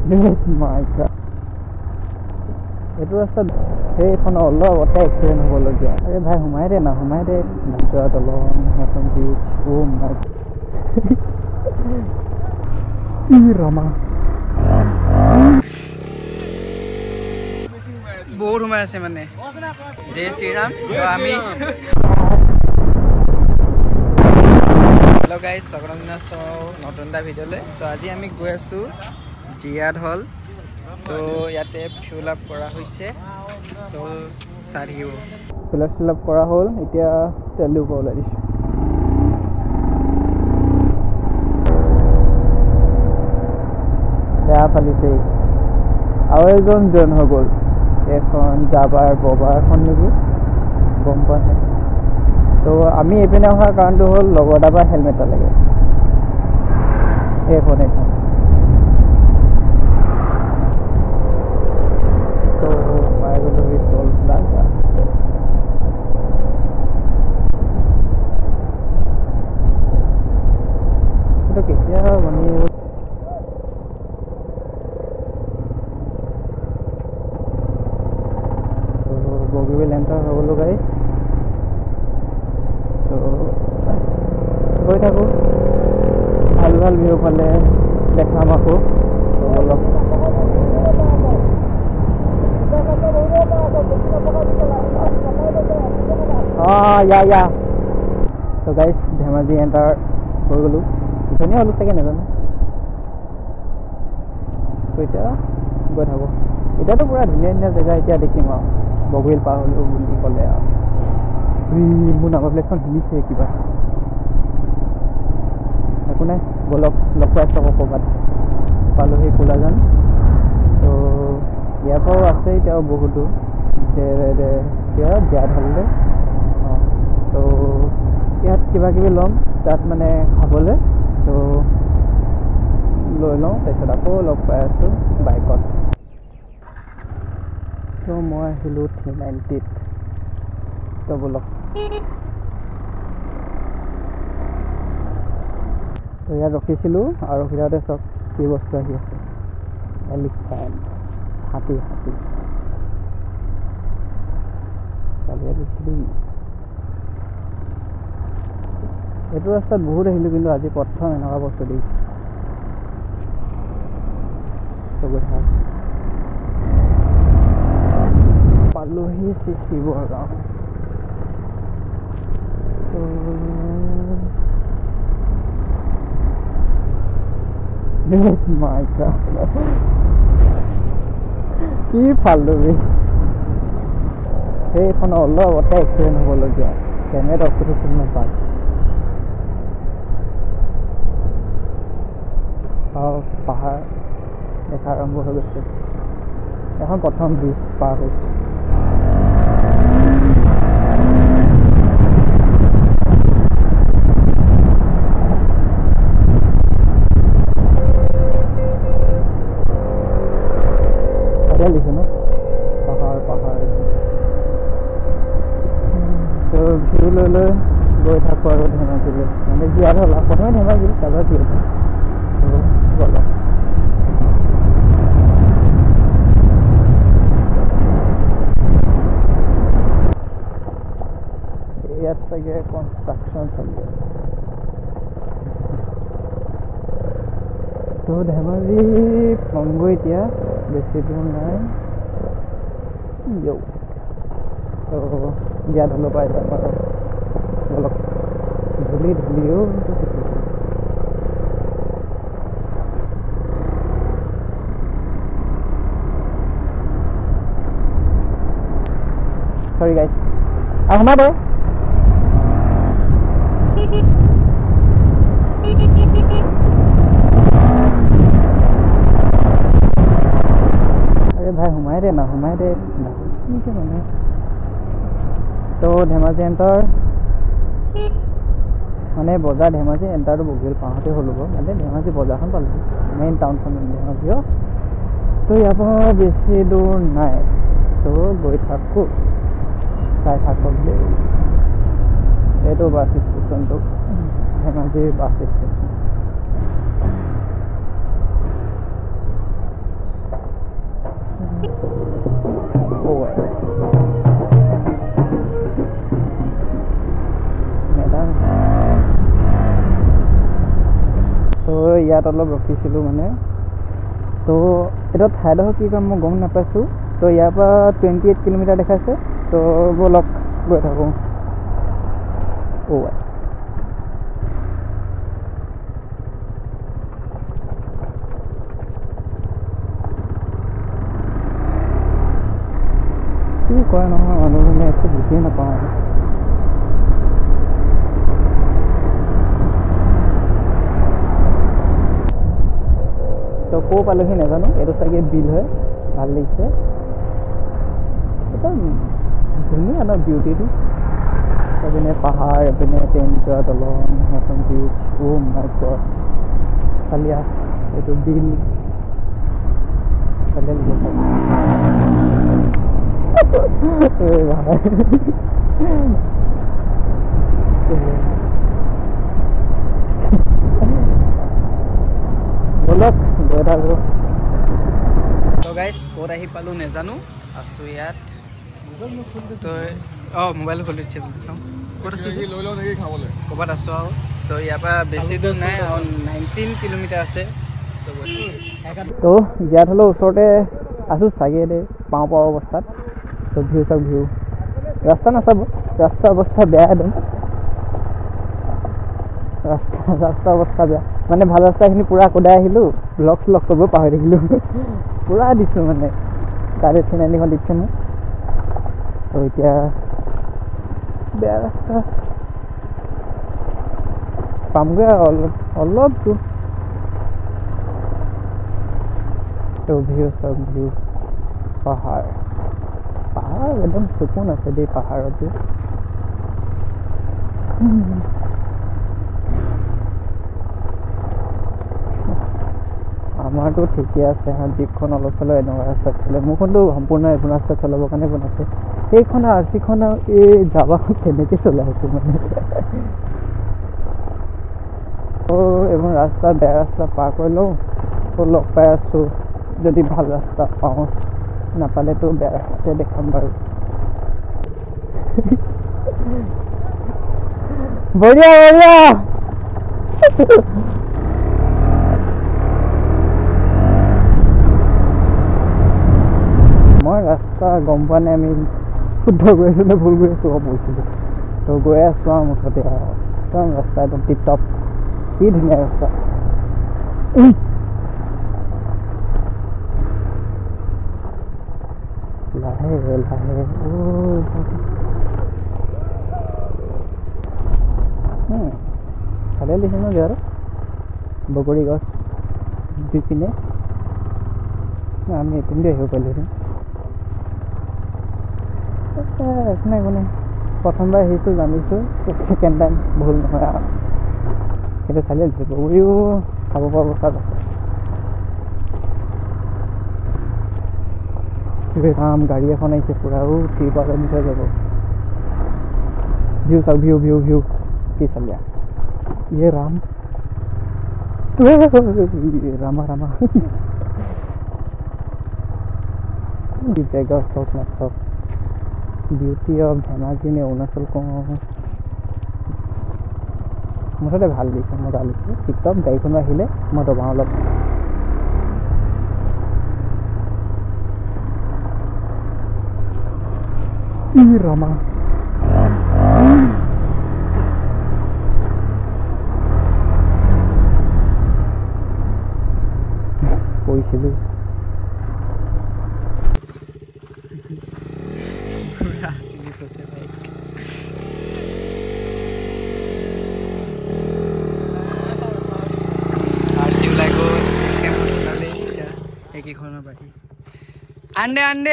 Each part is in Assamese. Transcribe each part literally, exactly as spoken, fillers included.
মাই গড এইটো ৰাস্তাত সেইখন অলপতে এক্সিডেণ্ট হ'বলগীয়া আৰে ভাই সোমাই দে না সোমাই দে যোৱা দলং এখন ব্ৰিজ ও মাই ই ৰমা বহুত সোমাই আছে মানে জয় শ্ৰীৰাম তো আমি হেল্ল' গাইজ স্বাগতম জনাইছোঁ নতুন এটা ভিডিঅ'লৈ তো আজি আমি গৈ আছোঁ জিয়াদ হল তো ইয়াতে ফিউল আপ কৰা হৈছে তো চাই থাকিব ফিউল আপ ফিল আপ কৰা হ'ল এতিয়া তেল দিব ওলাই দিছোঁ বেয়া ফালিছে আৰু এজন জন হৈ গ'ল এখন জাবাৰ ববাৰ এখন নেকি গম পোৱা নাই তো আমি এইপিনে অহাৰ কাৰণটো হ'ল লগৰ এটাৰ পৰা হেলমেট এটা লাগে এইখন এইখন তো পাই গ'লো এই টল প্লাজা এইটো কেতিয়া মানে বগীবিল এণ্টাৰ হৈ গ'লো গাইজ তো গৈ থাকোঁ ভাল ভাল ভিউ ফালে দেখাম আকৌ অলপ অঁ ইয়া ইয়া তো গাইজ ধেমাজি এণ্টাৰ হৈ গ'লোঁ ধুনীয়া হ'লোঁ চাগে নাজানো তো এতিয়া গৈ থাকোঁ এতিয়াতো পুৰা ধুনীয়া ধুনীয়া জেগা এতিয়া দেখিম আৰু বগীবিল পাৰ হ'লোঁ বুলি ক'লে আৰু মোৰ নাম্বাৰ প্লেটখন হিলিছে কিবা একো নাই বলক লগ পাই আছোঁ আকৌ ক'ৰবাত পালোহি কোলাজান তো ইয়াৰ পৰাও আছে এতিয়াও বহুতো কিবা জিয়াদ হ'ললৈ অঁ তো ইয়াত কিবা কিবি ল'ম তাত মানে খাবলৈ তো লৈ লওঁ তাৰপিছত আকৌ লগ পাই আছোঁ বাইকত তো মই আহিলোঁ থ্ৰী নাইণ্টিত তো বলক তো ইয়াত ৰখিছিলোঁ আৰু ৰখিথাওঁতে চব কি বস্তু আহি আছে এলিফেণ্ট হাতী হাতী এইটো ৰাস্তাত বহুত আহিলোঁ কিন্তু আজি প্ৰথম এনেকুৱা বস্তু দেখিছোঁ তো গৈ থাক পালোহি শিৱৰ গাঁও মাই গড কি ফাল্টু সেইখন অলপতে এক্সিডেণ্ট হ'বলগীয়া কেমেৰাত অফ কৰি চিনি নাপায় আৰু পাহাৰ দেখা আৰম্ভ হৈ গৈছে এখন প্ৰথম ব্ৰিজ পাৰ হৈছে লিখে ন পাহাৰ পাহাৰ তো ভিউ লৈ লৈ গৈ থাকোঁ আৰু ধেমাজিলৈ মানে জিয়াদ হ'ল আৰু প্ৰথমে ধেমাজি তাৰপৰা জিয়াদ হ'ল বলক ইয়াত চাগে কনষ্ট্ৰাকশ্যন চলি আছে তো ধেমাজি পামগৈ এতিয়া বেছি দূৰ নাই ইয়ৌ তো জিয়াদ হ'লো পাই যাম আৰু অলপ ধূলি ধূলিও চৰি গাইছ আৰু সোমাই দে ভাই সোমাই দে না সোমাই দে মানে তো ধেমাজি এণ্টাৰ মানে বজাৰ ধেমাজি এণ্টাৰটো বগীবিল পাওঁতে হ'ল মানে ধেমাজি বজাৰখন পালোঁ মেইন টাউনখন ধেমাজি তো ইয়াৰ পৰা বেছি দূৰ নাই তো গৈ থাকোঁ চাই থাকক দেই এইটো বাছ ষ্টেচনটো ধেমাজিৰ বাছ ষ্টেচন ইয়াত অলপ ৰখিছিলোঁ মানে তো এটা ঠাইডোখৰ কি কাম মই গম নাপাইছোঁ তো ইয়াৰ পৰা টুৱেণ্টি এইট কিলোমিটাৰ দেখাইছে তো ব'লক গৈ থাকোঁ অ' কি কয় নহয় মানুহজনে একো বুজিয়ে নাপাওঁ তো ক'ৰ পালোহি নাজানো এইটো চাগে বিল হয় ভাল লাগিছে একদম ধুনীয়া ন বিউটিটো এপিনে পাহাৰ এপিনে ট্ৰেইন যোৱা দলং এখন ব্ৰিজ অ' মাই গড চালিয়া এইটো বিল চালিয়া লিখে বলক গৈ থাকোঁ তো গাইজ ক'ত আহি পালোঁ নাজানো আছোঁ ইয়াত তো অঁ মোবাইল খুলিছে চাওঁ ক'ত আছোঁ ক'ৰবাত আছোঁ আৰু তো ইয়াৰ পৰা বেছি দূৰ নাই আৰু নাইনটিন কিলোমিটাৰ আছে তো জীয়াত হ'লেও ওচৰতে আছোঁ চাগে দেই পাওঁ পাওঁ অৱস্থাত তো ভিউ চাওক ভিউ ৰাস্তা নাচাব ৰাস্তা অৱস্থা বেয়া একদম ৰাস্তা ৰাস্তা অৱস্থা বেয়া মানে ভাল ৰাস্তাখিনি পূৰা কোদাই আহিলোঁ ব্লগ শ্লগ কৰিব পাহৰি থাকিলোঁ পূৰা দিছোঁ মানে গাড়ী থিন আনিখন দিছে মোক তো এতিয়া বেয়া ৰাস্তা পামগৈ আৰু অলপ অলপ দূৰ তো ভিউ চাওক ভিউ পাহাৰ পাহাৰ একদম চকুন আছে দেই পাহাৰতো আমাৰতো ঠিকে আছে হা জীপখন অলপ চলপ এনেকুৱা ৰাস্তাত চলে মোৰখনতো সম্পূৰ্ণ এইখন ৰাস্তাত চলাবৰ কাৰণে বনাইছে সেইখন আৰ চিখন আৰু এই যাবাখন কেনেকৈ চলাই আছোঁ মানে অঁ এইখন ৰাস্তা বেয়া ৰাস্তা পাৰ কৰি লওঁ তো লগ পাই আছোঁ যদি ভাল ৰাস্তা পাওঁ নাপালেতো বেয়া ৰাস্তাতে দেখাম বাৰু বঢ়িয়া বঢ়িয়া মই ৰাস্তা গম পোৱা নাই আমি শুদ্ধ গৈ আছোঁ নে ভুল গৈ আছোঁ কৈছিলোঁ তো গৈ আছোঁ আৰু মুঠতে আৰু একদম ৰাস্তা একদম টিপ টপ কি ধুনীয়া ৰাস্তা লাহে লাহে চালে লিখে ন যে আৰু বগৰী গছ দি পিনে আমি এইপিনে আহিব পাৰিলোহেঁতেন একো নাই একো নাই প্ৰথমবাৰ আহিছোঁ জানিছোঁ ছেকেণ্ড টাইম ভুল নহয় আৰু সেইটো চালিয়ে দিছোঁ বগৰীও খাব পৰা অৱস্থাত আছে ৰাম গাড়ী এখন আহিছে পূৰাও তিৰপালৰ বিষয়ে যাব ভিউ চাওক ভিউ ভিউ ভিউ কি চালিয়া ইয়ে ৰাম ৰামা ৰামা কি জেগা চক না চক বিউটি অফ ধেমাজি নে অৰুণাচল কওঁ মুঠতে ভাল দিছে মজা লাগিছে টিকটক গাড়ীখনো আহিলে মই দবাওঁ অলপ ই ৰামা পৰিছিলোঁ একেখনৰ বাঢ়ি আণ্ডে আণ্ডে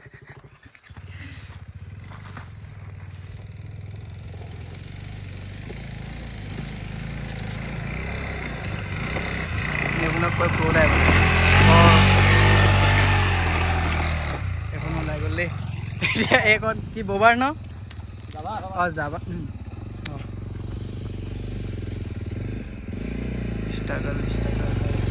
এখন ওলাই গ'ল দেই এইখন কি ববাৰ ন অঁ যাবা ষ্ট্ৰাগল ষ্ট্ৰাগল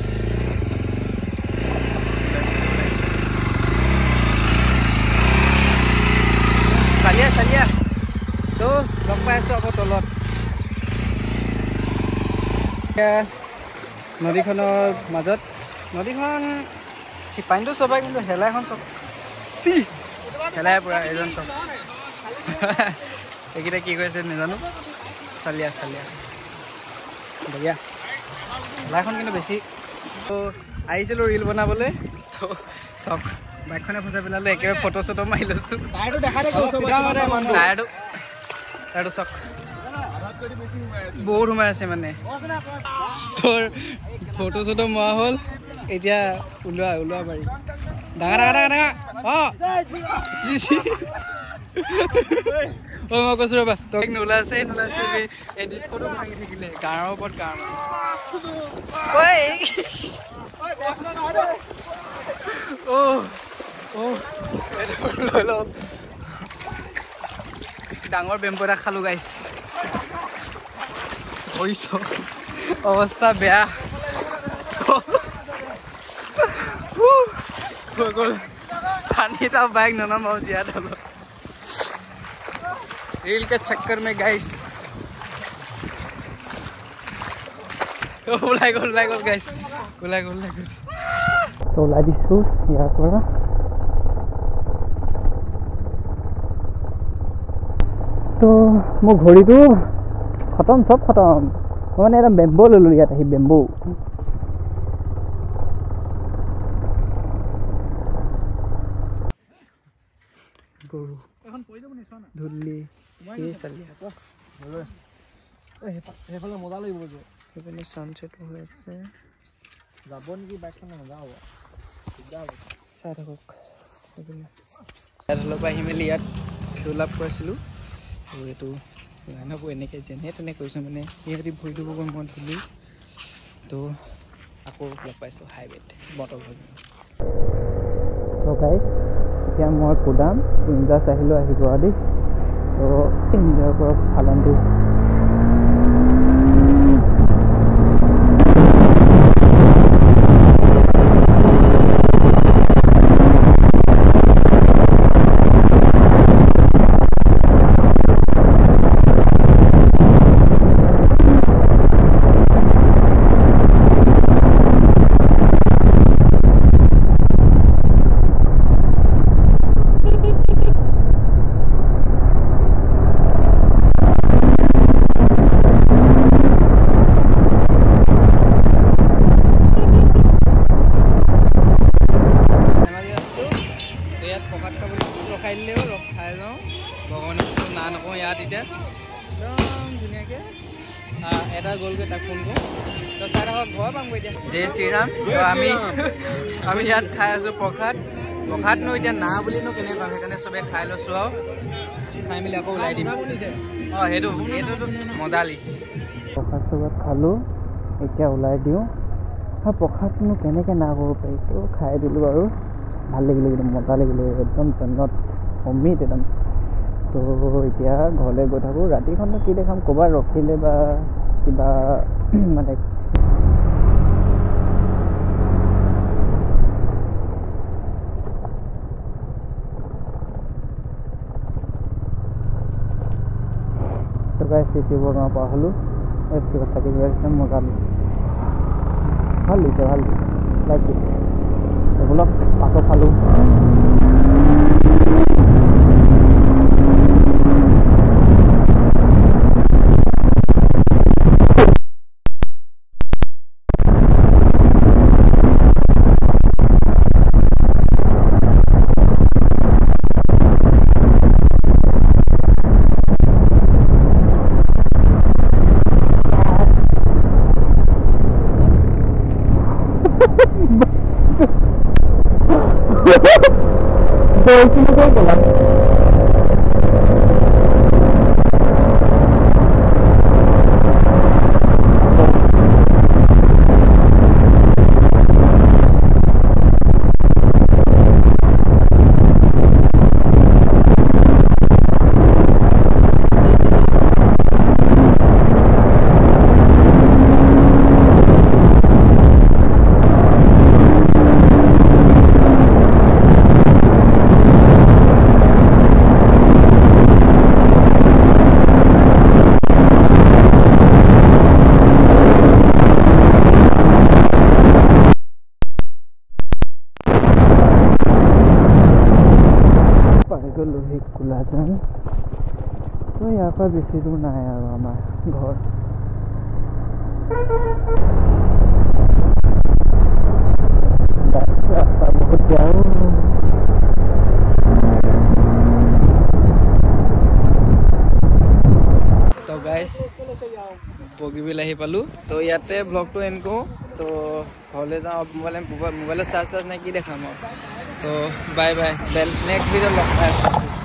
চালিয়া চালিয়া তো লগ পাই আছোঁ আকৌ তলত নদীখনৰ মাজত নদীখন পানীটো চপাই কিন্তু হেলাইখন চব চি হেলাই পুৰা এজন চব এইকেইটা কি কৰিছে নাজানো চালিয়া চালিয়া বঢ়িয়া হেলাইখন কিন্তু বেছি তো আহিছিলোঁ ৰিল বনাবলৈ তো চক বাইকখনে ফচাই পেলালোঁ একেবাৰে ফটো চটো মাৰি লৈছোঁ টায়াৰটো দেখা টায়াৰটো টায়াৰটো চক বহুত সোমাই আছে মানে তোৰ ফটো চটো মৰা হ'ল এতিয়া ওলোৱা ওলোৱা পাৰি ডাঙৰ ডাঙৰ ডাঙৰ ডাঙৰ অঁ ঐ মই কৈছোঁ ৰ'বা তই নোলাইছে নোলাইছে এই ডিস্কটো ভাঙি থাকিলে গাঁৱৰ ওপৰত গাঁৱৰ লৈ লওঁ ডাঙৰ বেম্বু এটা খালোঁ গাইছ হৈছ অৱস্থা বেয়া হৈ গ'ল पानी था बैग ना बहुत ज्यादा रील के चक्कर में गाइस उलाई गोल उलाई गोल गाइस उलाई गोल उलाई गोल तो उलाई दिसु यार পৰা तो মোৰ ঘড়ীটো খতম সব খতম মানে এটা বেম্বো ললো ইয়াত আহি বেম্বো গৰু এখন কই যাব নিছ না ধুল্লি এই চালি আকৌ বলো এ হেফালে মজা লাগিব যে হেফালে সানসেট হৈ আছে যাব নেকি বাইকখন নাযাব যাব চাই থাকক হেফালে হেফালে পাই মেলি ইয়াত ফিউল আপ কৰিছিলোঁ আৰু এইটো লাইনআপ এনেকৈ যেনে তেনে কৰিছোঁ মানে ইহঁতি ভৰি দিব গৈ মই ধুলি তো আকৌ লগ পাইছোঁ হাইৱেত বটল হৈ গাইছ এতিয়া মই কুদাম ইনজাছ আহিলোঁ আহিব আদি তো ইনজাৰ পৰা ফালানটো जय श्री राम तो आमी आमी यात खाই আছো প্ৰসাদ প্ৰসাদ ন এতিয়া না বুলি ন কেনে কাম সেইকাৰণে সবে খাই লছো আও খাই মিলি আকৌ ওলাই দিম অ হেতু হেতু মজালিস প্ৰসাদ সবত খালো এতিয়া ওলাই দিও হা প্ৰসাদনো কেনেকে না কৰিব পাৰি তো খাই দিলো আৰু ভাল লাগিলে একদম মজা লাগিলে একদম জন্নত অমিত একদম তো এতিয়া ঘৰলৈ গৈ থাকো ৰাতিখননো কি দেখাম ক'বাত ৰখিলে বা কিবা মানে तो गाइस सीसी बोर्ड में पा हलु इसके बाद सके गाइस मजा ली ভাল লিছে ভাল লাইক ইট এগুলো পাতো খালু तो इसमें क्या बोला পৰা বেছি দূৰ নাই আৰু আমাৰ ঘৰ। ৰাস্তা বহুত বেয়া। তো গাইজ বগীবিল আহি পালোঁ। তো ইয়াতে ব্লগটো এণ্ড কৰোঁ। তো ঘৰলৈ যাওঁ। মোবাইল মোবাইলত চাৰ্জ চাৰ্জ নাই, কি দেখাম আৰু। তো বাই বাই, বেল নেক্সট ভিডিঅ'ত লগ পাই আছোঁ।